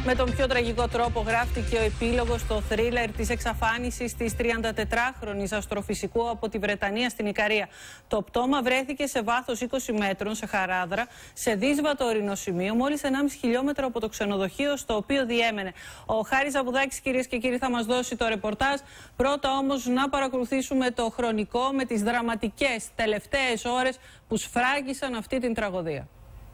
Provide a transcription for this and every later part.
Με τον πιο τραγικό τρόπο γράφτηκε ο επίλογος στο θρίλερ της εξαφάνισης της 34χρονης αστροφυσικού από τη Βρετανία στην Ικαρία. Το πτώμα βρέθηκε σε βάθος 20 μέτρων σε Χαράδρα, σε δύσβατο ορεινό σημείο, μόλις 1,5 χιλιόμετρο από το ξενοδοχείο στο οποίο διέμενε. Ο Χάρης Ζαβουδάκης, κυρίες και κύριοι, θα μας δώσει το ρεπορτάζ. Πρώτα όμως να παρακολουθήσουμε το χρονικό με τις δραματικές τελευταίες ώρες που σφράγισαν αυτή την τραγωδία.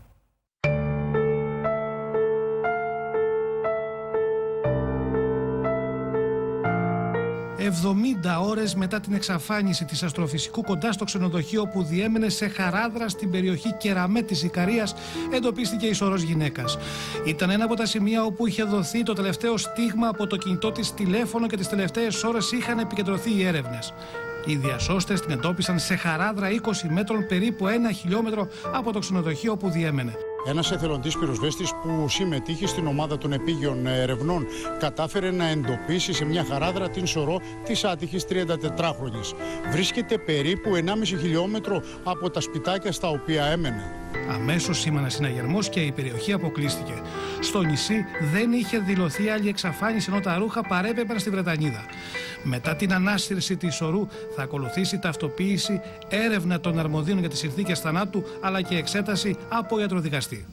70 ώρες μετά την εξαφάνιση της αστροφυσικού κοντά στο ξενοδοχείο που διέμενε σε Χαράδρα στην περιοχή Κεραμέ της Ικαρίας, εντοπίστηκε η σωρός γυναίκας. Ήταν ένα από τα σημεία όπου είχε δοθεί το τελευταίο στίγμα από το κινητό της τηλέφωνο και τις τελευταίες ώρες είχαν επικεντρωθεί οι έρευνες. Οι διασώστες την εντόπισαν σε Χαράδρα 20 μέτρων, περίπου 1 χιλιόμετρο από το ξενοδοχείο που διέμενε. Ένας εθελοντής πυροσβέστης που συμμετείχε στην ομάδα των επίγειων ερευνών κατάφερε να εντοπίσει σε μια Χαράδρα την σωρό της άτυχης 34χρονης. Βρίσκεται περίπου 1,5 χιλιόμετρο από τα σπιτάκια στα οποία έμενε. Αμέσως σήμανε συναγερμός και η περιοχή αποκλείστηκε. Στο νησί δεν είχε δηλωθεί άλλη εξαφάνιση, ενώ τα ρούχα παρέπεμπαν στη Βρετανίδα. Μετά την ανάσυρση της σωρού θα ακολουθήσει ταυτοποίηση, έρευνα των αρμοδίων για τις συνθήκες θανάτου, αλλά και εξέταση από ιατροδικαστή.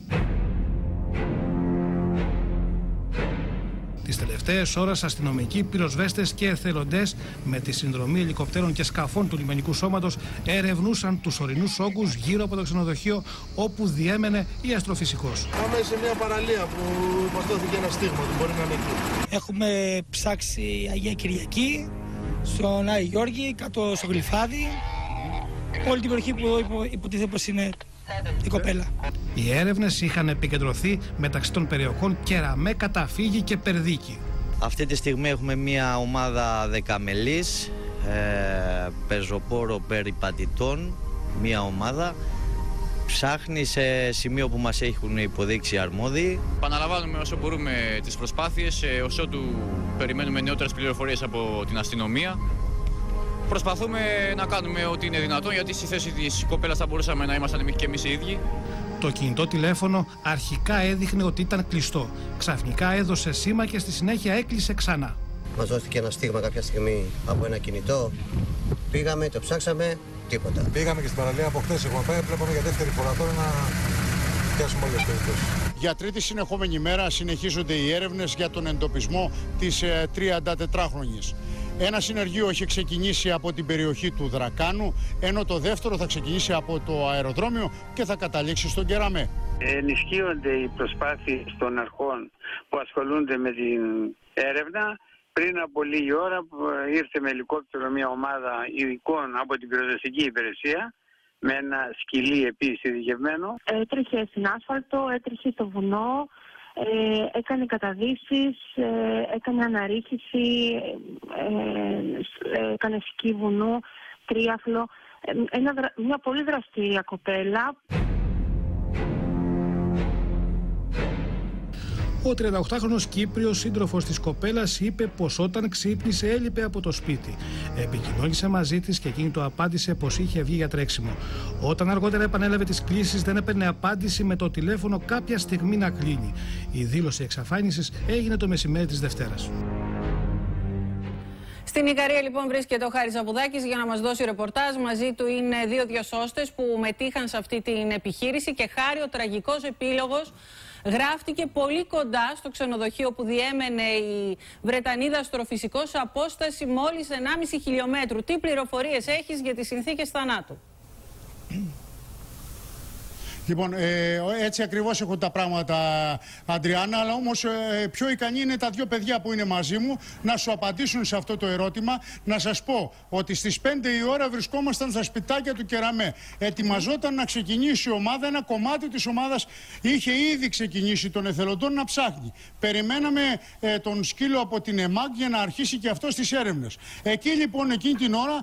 Τις τελευταίες ώρες αστυνομικοί, πυροσβέστες και εθελοντές με τη συνδρομή ελικοπτέρων και σκαφών του λιμενικού σώματος ερευνούσαν τους ορεινούς όγκους γύρω από το ξενοδοχείο όπου διέμενε η αστροφυσικός. Πάμε σε μια παραλία που μας δόθηκε ένα στίγμα ότι μπορεί να είναι εκεί. Έχουμε ψάξει Αγία Κυριακή, στον Άγιο Γιώργη, κάτω στο Γλυφάδι, όλη την περιοχή που υποτίθεται πως είναι η κοπέλα. Οι έρευνες είχαν επικεντρωθεί μεταξύ των περιοχών Κεραμέ, Καταφύγη και Περδίκη. Αυτή τη στιγμή έχουμε μια ομάδα 10 μελής, πεζοπόρο περιπατητών, μια ομάδα. Ψάχνει σε σημείο που μας έχουν υποδείξει οι αρμόδιοι. Επαναλαμβάνουμε όσο μπορούμε τις προσπάθειες, όσο του περιμένουμε νεότερες πληροφορίες από την αστυνομία. Προσπαθούμε να κάνουμε ό,τι είναι δυνατόν, γιατί στη θέση της κοπέλας θα μπορούσαμε να ήμασταν και εμείς οι ίδιοι. Το κινητό τηλέφωνο αρχικά έδειχνε ότι ήταν κλειστό. Ξαφνικά έδωσε σήμα και στη συνέχεια έκλεισε ξανά. Μας δόθηκε ένα στίγμα κάποια στιγμή από ένα κινητό. Πήγαμε, το ψάξαμε, τίποτα. Πήγαμε και στην παραλία από χθες. Έχουμε πάει, βλέπαμε για δεύτερη φορά τώρα να πιάσουμε όλες τις περιπτώσεις. Για τρίτη συνεχόμενη μέρα συνεχίζονται οι έρευνες για τον εντοπισμό της 34χρονης. Ένα συνεργείο έχει ξεκινήσει από την περιοχή του Δρακάνου, ενώ το δεύτερο θα ξεκινήσει από το αεροδρόμιο και θα καταλήξει στον Κεραμέ. Ενισχύονται οι προσπάθειες των αρχών που ασχολούνται με την έρευνα. Πριν από λίγη ώρα ήρθε με ελικόπτερο μια ομάδα ειδικών από την πυροσβεστική υπηρεσία, με ένα σκυλί επίσης ειδικευμένο. Έτρεχε στην άσφαλτο, έτρεχε στο βουνό, έκανε καταδύσεις, έκανε αναρρίχηση, έκανε σκι βουνού, τρίαθλο. Μια πολύ δραστήρια κοπέλα. Ο 38χρονος Κύπριος σύντροφος της κοπέλας είπε πως όταν ξύπνησε έλειπε από το σπίτι. Επικοινώνησε μαζί της και εκείνη του απάντησε πως είχε βγει για τρέξιμο. Όταν αργότερα επανέλαβε τις κλήσεις δεν έπαιρνε απάντηση, με το τηλέφωνο κάποια στιγμή να κλείνει. Η δήλωση εξαφάνισης έγινε το μεσημέρι της Δευτέρας. Στην Ικαρία λοιπόν βρίσκεται ο Χάρης Ζαβουδάκης για να μας δώσει ρεπορτάζ. Μαζί του είναι δύο διασώστες που μετήχαν σε αυτή την επιχείρηση και Χάρη, ο τραγικός επίλογος γράφτηκε πολύ κοντά στο ξενοδοχείο που διέμενε η Βρετανίδα αστροφυσικός σε απόσταση μόλις 1,5 χιλιόμετρου. Τι πληροφορίες έχεις για τις συνθήκες θανάτου? Λοιπόν, έτσι ακριβώς έχουν τα πράγματα, Αντριάννα, αλλά όμως πιο ικανοί είναι τα δύο παιδιά που είναι μαζί μου να σου απαντήσουν σε αυτό το ερώτημα. Να σας πω ότι στις 5 η ώρα βρισκόμασταν στα σπιτάκια του Κεραμέ. Ετοιμαζόταν να ξεκινήσει η ομάδα, ένα κομμάτι της ομάδας είχε ήδη ξεκινήσει των εθελοντών να ψάχνει. Περιμέναμε τον σκύλο από την ΕΜΑΚ για να αρχίσει και αυτό στις έρευνες. Εκεί λοιπόν εκείνη την ώρα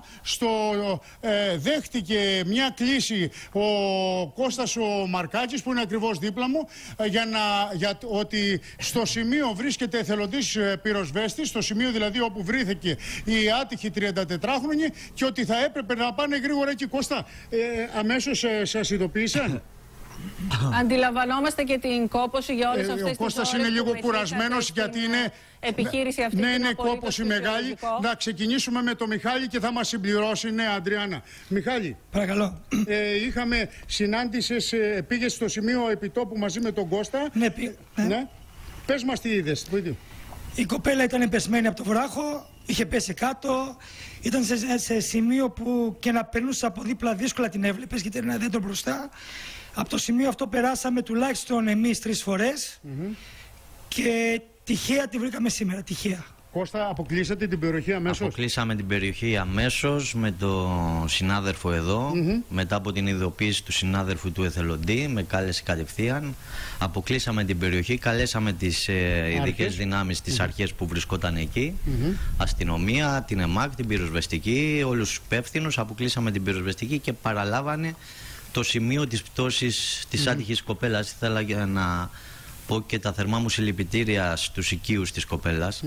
δέχτηκε μια κλήση ο Κώστας ο Μαρκάκης, που είναι ακριβώς δίπλα μου, για ότι στο σημείο βρίσκεται εθελοντής πυροσβέστης, στο σημείο δηλαδή όπου βρήθηκε η άτυχη 34χρονη, και ότι θα έπρεπε να πάνε γρήγορα εκεί. Κώστα, αμέσως σας ειδοποίησαν? Αντιλαμβανόμαστε και την κόπωση για όλες αυτές τις ώρες. Ο Κώστας είναι λίγο κουρασμένος γιατί είναι επιχείρηση αυτή. Ναι, είναι κόπωση μεγάλη. Να ξεκινήσουμε με το Μιχάλη και θα μας συμπληρώσει. Ναι, Αντριάννα. Μιχάλη. Παρακαλώ. Είχαμε συνάντησες, πήγες στο σημείο επιτόπου μαζί με τον Κώστα. Ναι. Πες μας τι είδες. Η κοπέλα ήταν πεσμένη από το βράχο, είχε πέσει κάτω, ήταν σε σημείο που και να περνούσε από δίπλα δύσκολα την έβλεπες γιατί ήταν ένα δέντρο μπροστά. Από το σημείο αυτό περάσαμε τουλάχιστον εμείς 3 φορές και τυχαία τη βρήκαμε σήμερα, τυχαία. Κώστα, αποκλείσατε την περιοχή αμέσως? Αποκλείσαμε την περιοχή αμέσως με τον συνάδελφο εδώ, μετά από την ειδοποίηση του συνάδελφου του εθελοντή, με κάλεσε κατευθείαν. Αποκλείσαμε την περιοχή, καλέσαμε τις ειδικές δυνάμεις, τις αρχές που βρισκόταν εκεί, αστυνομία, την ΕΜΑΚ, την πυροσβεστική, όλους τους υπεύθυνους. Αποκλείσαμε την πυροσβεστική και παραλάβανε το σημείο της πτώσης της άτυχης κοπέλας. Ήθελα να πω και τα θερμά μου συλληπιτήρια στους οικείους της κοπέλας.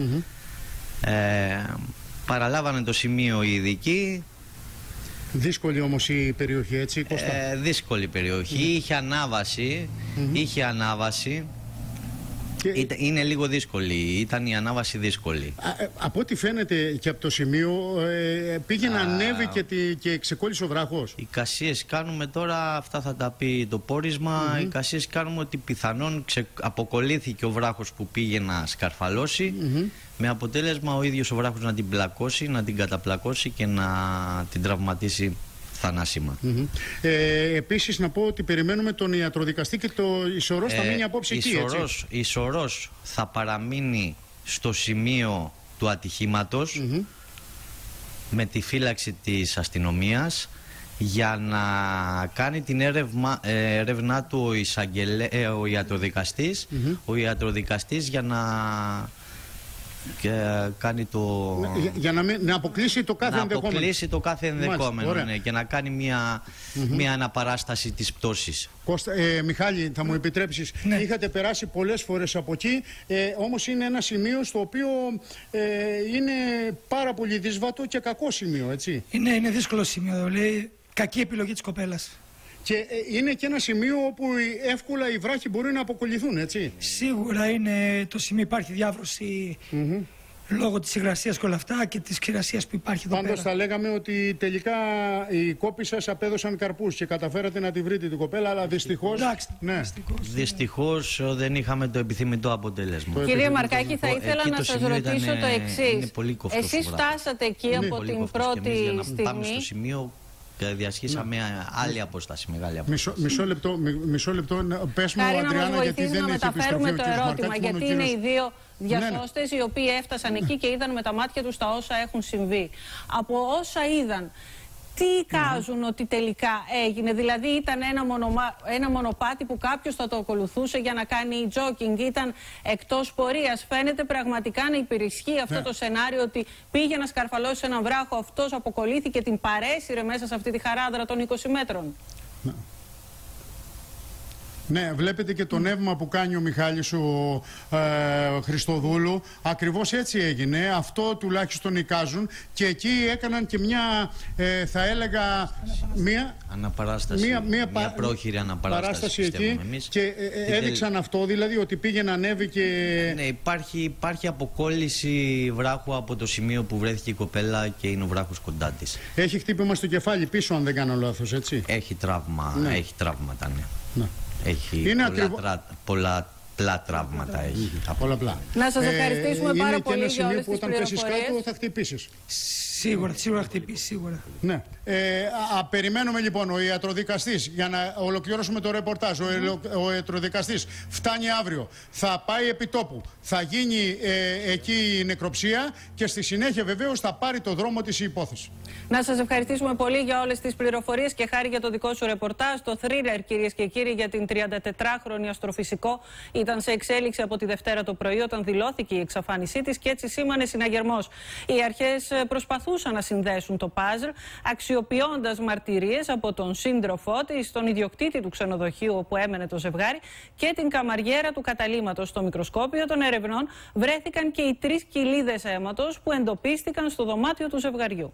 Παραλάβανε το σημείο οι ειδικοί. Δύσκολη όμως η περιοχή, έτσι, Κώστα? Δύσκολη περιοχή, είχε ανάβαση, είχε ανάβαση. Είναι λίγο δύσκολη, ήταν η ανάβαση δύσκολη. Από ό,τι φαίνεται και από το σημείο πήγε να ανέβει και ξεκόλλησε ο βράχος. Οι κασίες κάνουμε τώρα, αυτά θα τα πει το πόρισμα, οι κασίες κάνουμε ότι πιθανόν αποκολλήθηκε ο βράχος που πήγε να σκαρφαλώσει, με αποτέλεσμα ο ίδιος ο βράχος να την πλακώσει, να την καταπλακώσει και να την τραυματίσει θανάσιμα. Επίσης να πω ότι περιμένουμε τον ιατροδικαστή και η Σωρός θα μείνει απόψε εκεί, έτσι? Η Σωρός θα παραμείνει στο σημείο του ατυχήματος με τη φύλαξη της για να κάνει την έρευνά του ο ιατροδικαστής, ο ιατροδικαστής για να κάνει το... Για να αποκλείσει το κάθε ενδεχόμενο. Να αποκλείσει το κάθε ενδεχόμενο, ναι, και να κάνει μια αναπαράσταση της πτώσης. Κώστα, Μιχάλη, θα μου επιτρέψεις, είχατε περάσει πολλές φορές από εκεί, όμως είναι ένα σημείο στο οποίο είναι πάρα πολύ δύσβατο και κακό σημείο, έτσι? Είναι δύσκολο σημείο, λέει, κακή επιλογή της κοπέλας. Και είναι και ένα σημείο όπου εύκολα οι βράχοι μπορεί να αποκολληθούν, έτσι? Σίγουρα είναι το σημείο, υπάρχει διάβρωση λόγω της υγρασίας και όλα αυτά και της ξηρασίας που υπάρχει εδώ. Πάντως θα λέγαμε ότι τελικά οι κόποι σας απέδωσαν καρπούς και καταφέρατε να τη βρείτε την κοπέλα, αλλά δυστυχώς... Δυστυχώς δεν είχαμε το επιθυμητό αποτέλεσμα. Κύριε Μαρκάκη, θα ήθελα να σας ρωτήσω το εξής. Εσείς φτάσατε εκεί από την πρώτη στιγμή. Πάμε στο σημείο και διασχίσαμε άλλη απόσταση, μεγάλη απόσταση. Μισό λεπτό, πες μου, Αντριάννα, γιατί δεν έχει επιστροφή ο το ερώτημα, γιατί είναι οι δύο διασώστες οι οποίοι έφτασαν εκεί και είδαν με τα μάτια τους τα όσα έχουν συμβεί. Από όσα είδαν, τι εικάζουν ότι τελικά έγινε? Δηλαδή ήταν ένα μονοπάτι που κάποιος θα το ακολουθούσε για να κάνει τζόκινγκ, ήταν εκτός πορείας? Φαίνεται πραγματικά να υπερισχύει αυτό το σενάριο, ότι πήγε να σκαρφαλώσει έναν βράχο, αυτός αποκολλήθηκε, την παρέσυρε μέσα σε αυτή τη χαράδρα των 20 μέτρων. Ναι, βλέπετε και το νεύμα που κάνει ο Μιχάλης ο Χριστοδούλου. Ακριβώς έτσι έγινε. Αυτό τουλάχιστον εικάζουν. Και εκεί έκαναν και μια, θα έλεγα, μια αναπαράσταση, μια πρόχειρη αναπαράσταση εκεί. Εμείς. Και έδειξαν αυτό, δηλαδή, ότι πήγε να ανέβει και... Ναι, υπάρχει αποκόλληση βράχου από το σημείο που βρέθηκε η κοπέλα και είναι ο βράχος κοντά της. Έχει χτύπημα στο κεφάλι πίσω, αν δεν κάνω λάθος, έτσι? Έχει τραύμα, έχει τραύματα, ναι. Έχει πολλαπλά τραύματα. Πολλαπλά. Να σας ευχαριστήσουμε πάρα πολύ για όλες τις όταν πέσεις κάτω θα χτυπήσεις. Σίγουρα χτυπήσει, σίγουρα. Ναι. Περιμένουμε λοιπόν ο ιατροδικαστής, για να ολοκληρώσουμε το ρεπορτάζ. Ο ιατροδικαστής φτάνει αύριο, θα πάει επί τόπου, θα γίνει εκεί η νεκροψία και στη συνέχεια βεβαίως θα πάρει το δρόμο της η υπόθεση. Να σας ευχαριστήσουμε πολύ για όλες τις πληροφορίες και χάρη για το δικό σου ρεπορτάζ. Το θρίλερ, κυρίες και κύριοι, για την 34χρονη αστροφυσικό ήταν σε εξέλιξη από τη Δευτέρα το πρωί, όταν δηλώθηκε η εξαφάνισή της και έτσι σήμανε συναγερμός. Οι αρχές προσπαθούσαν να συνδέσουν το παζλ, αξιοποιώντας μαρτυρίες από τον σύντροφό της, τον ιδιοκτήτη του ξενοδοχείου όπου έμενε το ζευγάρι και την καμαριέρα του καταλύματος. Στο μικροσκόπιο των ερευνών βρέθηκαν και οι 3 κοιλίδες αίματος που εντοπίστηκαν στο δωμάτιο του ζευγαριού.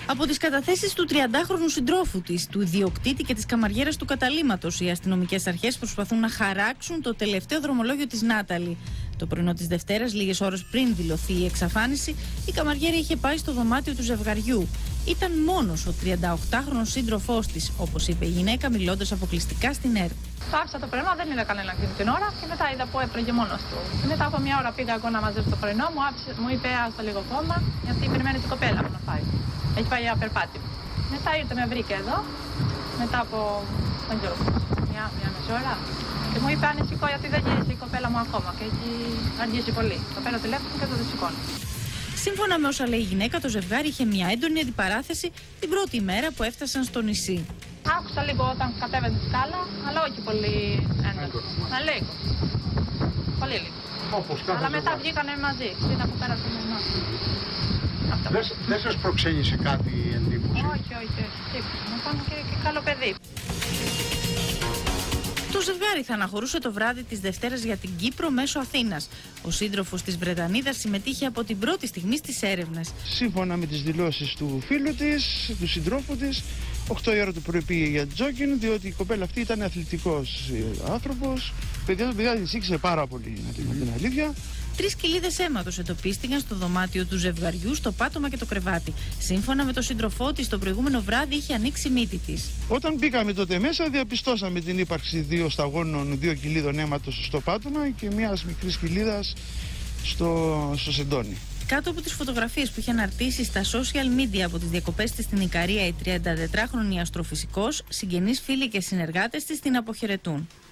Από τις καταθέσεις του 30χρονου συντρόφου της, του ιδιοκτήτη και της καμαριέρας του καταλύματος, οι αστυνομικές αρχές προσπαθούν να χαράξουν το τελευταίο δρομολόγιο της Νάταλη. Το πρωινό της Δευτέρας, λίγες ώρες πριν δηλωθεί η εξαφάνιση, η καμαριέρα είχε πάει στο δωμάτιο του ζευγαριού. Ήταν μόνος ο 38χρονος σύντροφός της, όπως είπε η γυναίκα, μιλώντας αποκλειστικά στην ΕΡΤ. Το άφησα το πρωινό, δεν είδα κανέναν εκείνη την ώρα και μετά είδα που έτρωγε μόνος του. Και μετά από μια ώρα πήγα εγώ να μαζέψω το πρωινό, μου είπε άστο λίγο κόμμα, γιατί περιμένει την κοπέλα μου να φάει. Έχει πάει για περπάτη. Μετά ήρθε, με βρήκε εδώ, μετά από δεν ξέρω, μια μισή ώρα. Και μου είπε ανησυχώ γιατί δεν γύρισε η κοπέλα μου ακόμα και έχει αργήσει πολύ. Το παίρνω τηλέφωνο και δεν το σηκώνει. Σύμφωνα με όσα λέει η γυναίκα, το ζευγάρι είχε μια έντονη αντιπαράθεση την πρώτη μέρα που έφτασαν στο νησί. Άκουσα λίγο όταν κατέβαινε τη σκάλα, αλλά όχι πολύ έντονο. Να λίγο. Πολύ λίγο. Αλλά μετά βγήκανε μαζί. Είδα που πέρασε με εμάς. Δεν σας προξένησε κάτι η εντύπωση? Όχι. Μου φάνηκε και καλό παιδί. Το ζευγάρι θα αναχωρούσε το βράδυ της Δευτέρας για την Κύπρο μέσω Αθήνας. Ο σύντροφος της Βρετανίδας συμμετείχε από την πρώτη στιγμή στις έρευνες. Σύμφωνα με τις δηλώσεις του φίλου της, του συντρόφου της, 8 η ώρα το πρωί πήγε για τζόκινγκ, διότι η κοπέλα αυτή ήταν αθλητικός άνθρωπος. Παιδιά της ήξερε πάρα πολύ, να την αλήθεια. 3 κοιλίδες αίματος εντοπίστηκαν στο δωμάτιο του ζευγαριού, στο πάτωμα και το κρεβάτι. Σύμφωνα με τον σύντροφό της, το προηγούμενο βράδυ είχε ανοίξει η μύτη της. Όταν μπήκαμε τότε μέσα, διαπιστώσαμε την ύπαρξη 2 σταγόνων, 2 κοιλίδων αίματος στο πάτωμα και μιας μικρής κοιλίδας στο σεντόνι. Κάτω από τις φωτογραφίες που είχε αναρτήσει στα social media από τις διακοπές της στην Ικαρία, η 34χρονη αστροφυσικός, συγγενείς, φίλοι και συνεργάτες της την αποχαιρετούν.